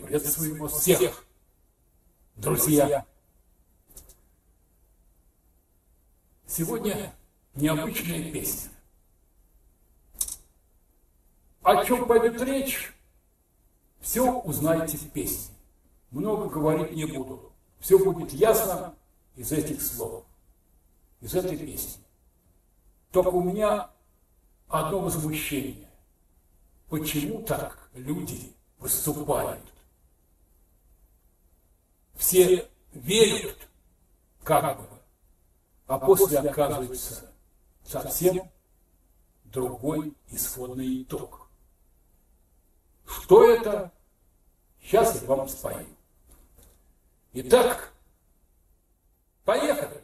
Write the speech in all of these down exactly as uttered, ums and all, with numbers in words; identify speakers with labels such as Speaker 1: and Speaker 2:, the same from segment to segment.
Speaker 1: Приветствуем вас всех, друзья! Сегодня необычная песня. О чем пойдет речь, все узнаете в песне. Много говорить не буду. Все будет ясно из этих слов, из этой песни. Только у меня одно возмущение. Почему так люди выступают? Все верят, как бы, а после оказывается совсем другой исходный итог. Что это? Сейчас я вам спою. Итак, поехали!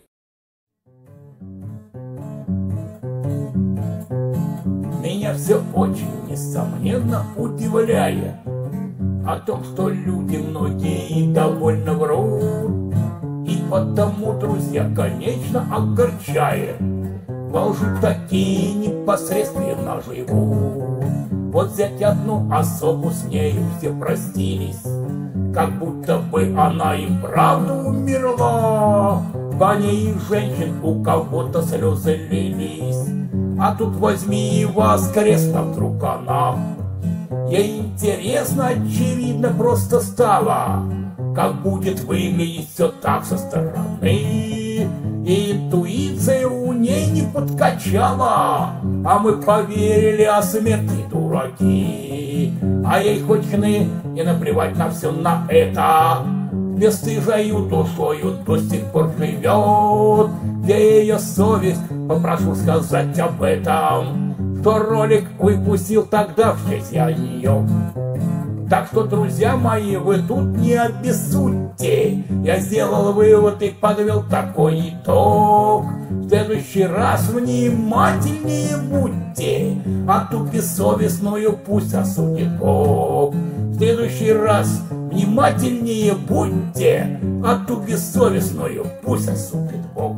Speaker 1: Меня все очень, несомненно, удивляет о том, что люди многие довольно врут. И потому, друзья, конечно, огорчает. Во лжи такие непосредственно живут. Вот взять одну особу, с нею все простились, как будто бы она им правду умерла. По ней женщин у кого-то слезы лились, а тут возьми и воскресна вдруг она. Ей интересно, очевидно, просто стало, как будет выглядеть все так со стороны. И интуиция у ней не подкачала, а мы поверили, а смертные дураки. А ей хоть хны и наплевать на все на это, бесстыжою душою до сих пор живет. Где ее совесть, попрошу сказать об этом, что ролик выпустил тогда в честь я нее. Так что, друзья мои, вы тут не обессудьте. Я сделал вывод и подвел такой итог. В следующий раз внимательнее будьте, а ту бессовестную пусть осудит Бог. В следующий раз внимательнее будьте, а ту бессовестную пусть осудит Бог.